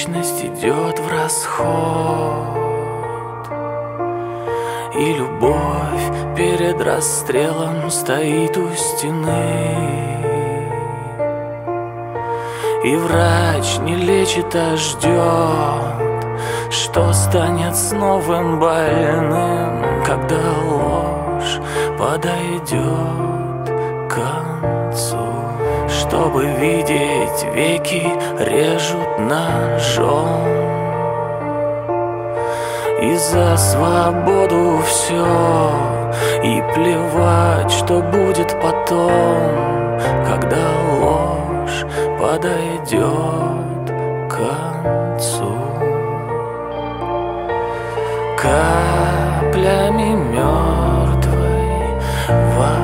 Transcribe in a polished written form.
вечность идет в расход, и любовь перед расстрелом стоит у стены. И врач не лечит, а ждет, что станет с новым больным, когда ложь подойдет к концу. Чтобы видеть, веки режут ножом, и за свободу все, и плевать, что будет потом, когда ложь подойдет к концу. Каплями мертвой воды